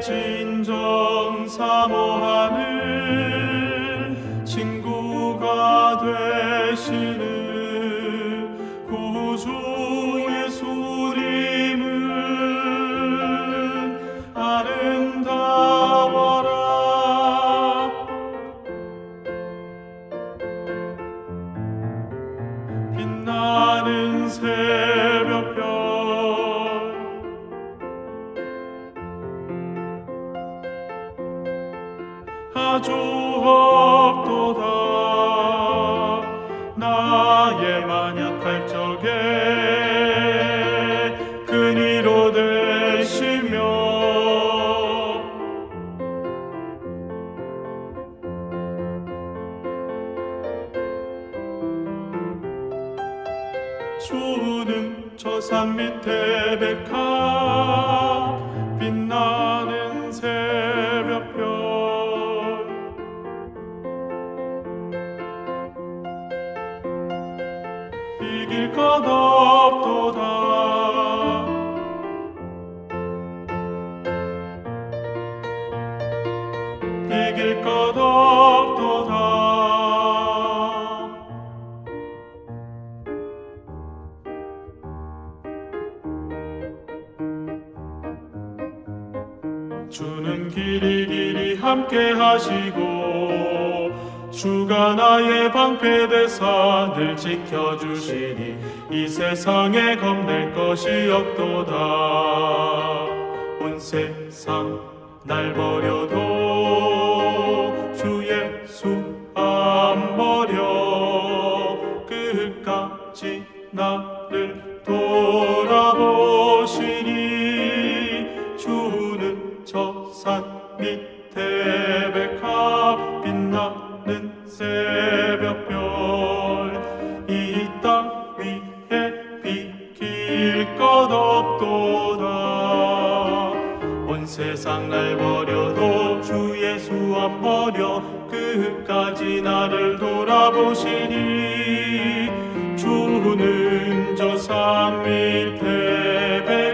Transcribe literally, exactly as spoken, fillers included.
진정 사모하는 친구가 되시는 구주 예수님은 아름다워라. 빛나는 새벽별 아주 없도다. 나의 만약할 적에 근위로 되시며 주는 저 산 밑에 백합 빛나는 새벽별 이길 것 없도다. 이길 것 없도다. 주는 길이 길이 함께 하시고 주가 나의 방패되사 늘 지켜주시니 이 세상에 겁낼 것이 없도다. 온 세상 날 버려도 주 예수 안 버려. 끝까지 나를 돌아보시니 주는 저 산 밑에 백합 빛나는 새벽별 이 땅 위에 비길 것 없도다. 온 세상 날 버려도 주 예수 안 버려. 끝까지 나를 돌아보시니 주는 저 산 밑에 백